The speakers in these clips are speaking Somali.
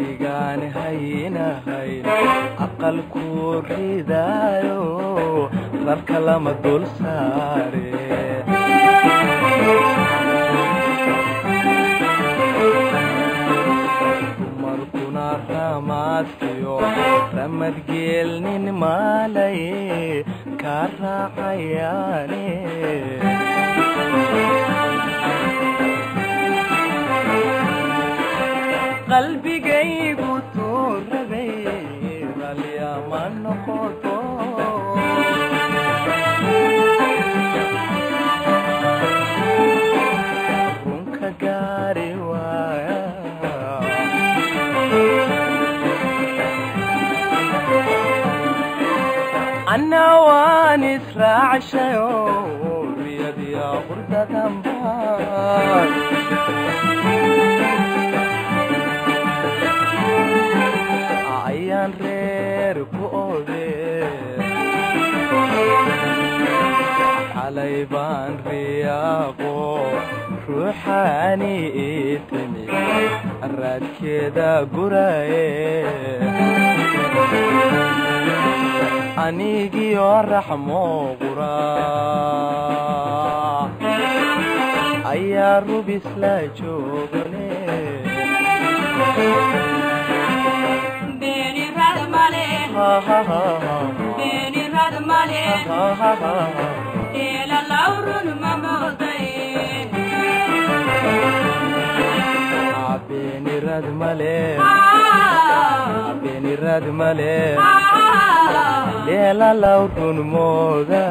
adigaan hayna hayn aqalku ridaayo rarka lama dul saare dumarkuna ramaadkiyo ramadgeelnin maalay ka raacayaane qalbigaygu tuurabay ralyama noqoto runka gaari waaya anna waan israacshayo riyadiya qurdadanbaa ayaan reer ku oode xalay baan riyaaqo ruuxaani ii timi raadkeeda guraye anigiyo raxmo qura ayaa rubis la joogane Beni rad male ela laurun mamoday beni rad male ela laurun moda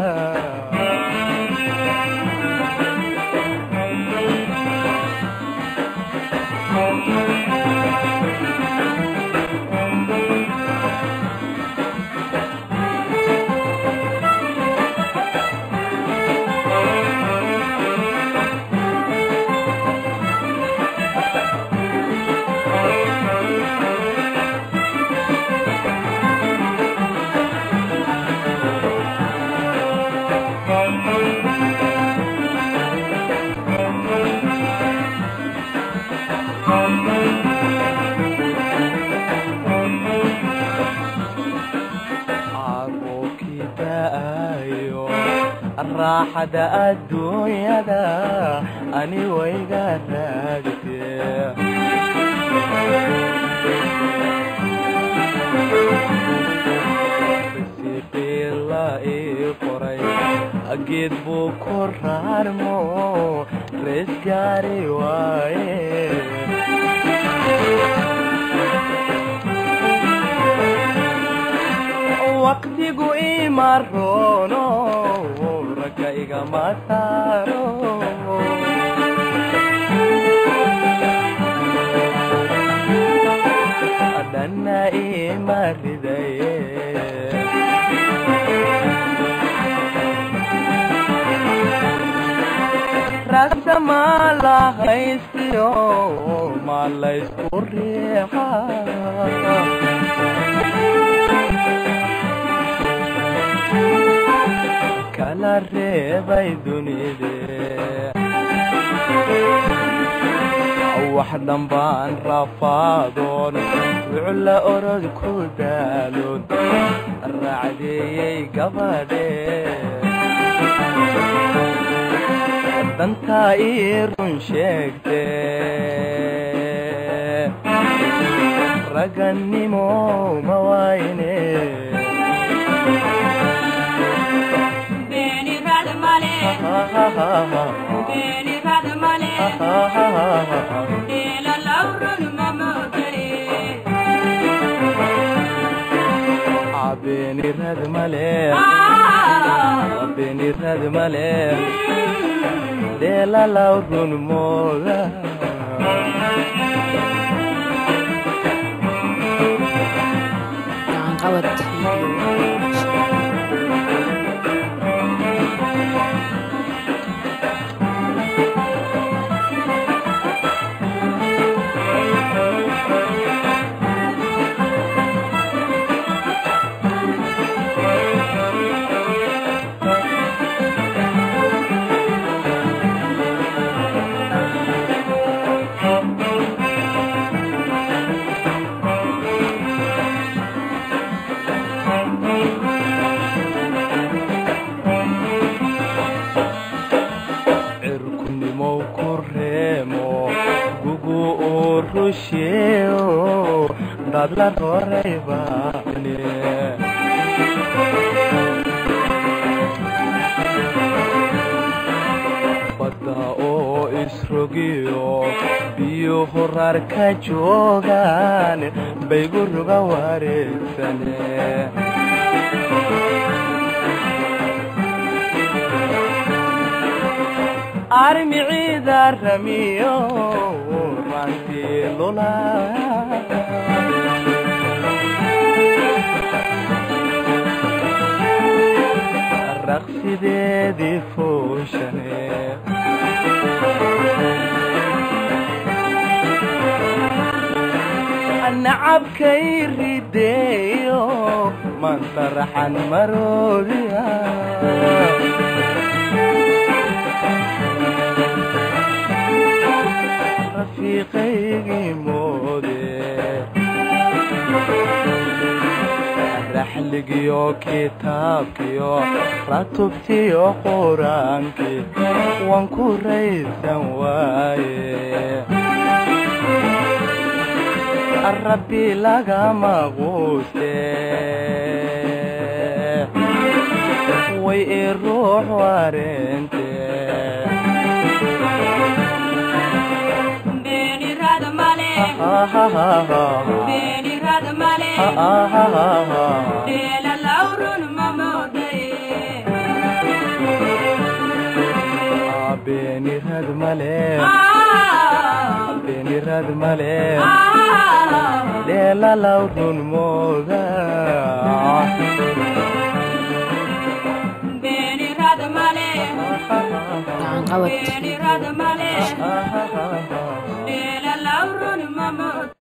راحة الدنيا دا أني ويقا راقتي رسيقي الله إيقري أجد بكر هرمو رزقاري وايه وقتigu imarono ragga igama saaro adana imaridaye ragda mala haystiyo mala isku riixa kala reebay dunide wax dhanbaan rafaadoon wucla orod ku daaloon raacdeeyey gabadhe dantaa ii run sheegte ragannimo ma waayne Beni rad male ela laurun mamoday beni rad male ela laurun moda قوت dad la roreybane badda oo isrogiyo biyo horar ka joogaan baygu ruga wareegsane armi ciida ramiyo ranti lula raqsideedii fooshane nacabkay rideeyo manta raxan maroodiya rafiiqaygii moode raxligiyo kitaabkiyo ratubtiyo quraankii waan ku raysan waaye rabbi lagama quuste way i ruux wareente beeni rada male beeni rada male dela laurun mamoday beeni rad male beeni rad male dela laurun moda beeni rada male beeni rada male dela laurun mamoday